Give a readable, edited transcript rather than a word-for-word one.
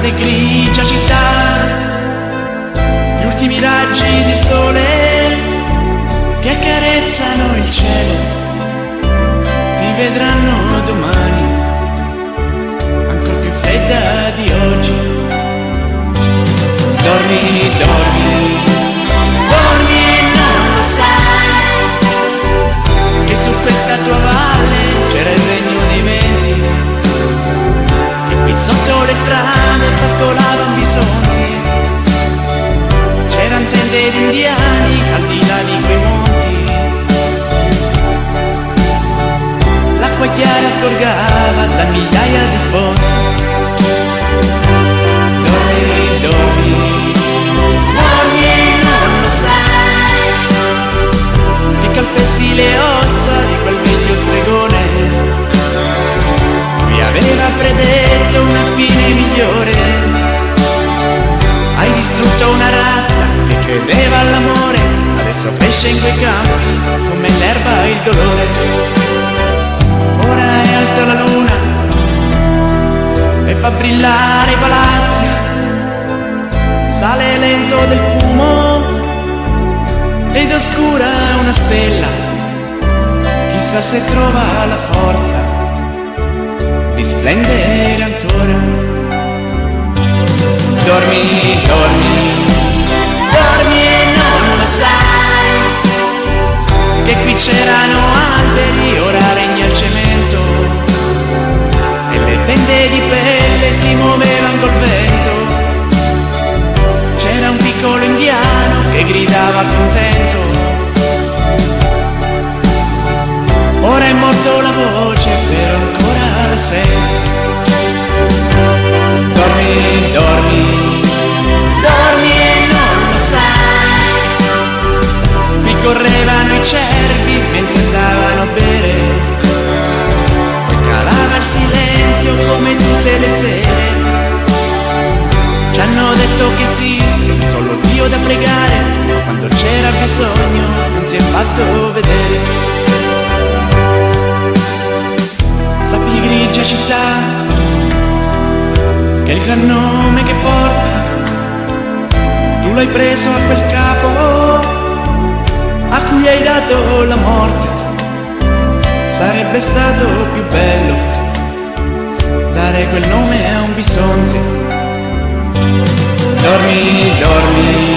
grande grigia città, gli ultimi raggi di sole che accarezzano il cielo, ti vedranno domani, ancora più fredda di oggi. Dormi, dormi, dormi e non lo sai, che su questa tua valle c'era il regno dei venti, e qui sotto le strade pascolavano bisonti, c'erano tende di indiani al di là di quei monti, l'acqua chiara sgorgava da migliaia di fonti. Dormi, dormi, dormi e non lo sai, che calpesti le ossa di quel vecchio stregone, lui aveva predetto una fine migliore. Hai distrutto una razza che credeva all'amore, adesso cresce in quei campi come l'erba il dolore. Ora è alta la luna e fa brillare i palazzi, sale lento del fumo ed oscura una stella, chissà se trova la forza di splendere ancora. Dormi, dormi, dormi e non lo sai, che qui c'erano alberi, ora regna il cemento, e le tende di pelle si muovevano col vento. C'era un piccolo indiano che gridava contento, ora è morto la voce, però ancora la sento. Dormi, dormi, dormi e non lo sai, qui correvano i cervi mentre andavano a bere, poi calava il silenzio come tutte le sere. Ci hanno detto che esiste solo Dio da pregare, quando c'era bisogno non si è fatto vedere. Sappi grigia città, che il gran nome che porta, tu l'hai preso a quel capo a cui hai dato la morte. Sarebbe stato più bello dare quel nome a un bisonte. Dormi, dormi,